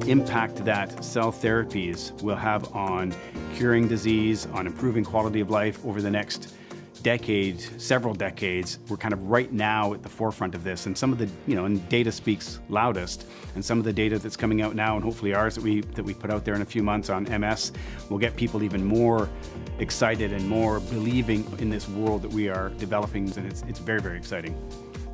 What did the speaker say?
impact that cell therapies will have on curing disease, on improving quality of life over the next decade, several decades. We're kind of right now at the forefront of this, and some of the, and data speaks loudest, and some of the data that's coming out now, and hopefully ours that we put out there in a few months on MS, will get people even more excited and more believing in this world that we are developing, and it's very, very exciting.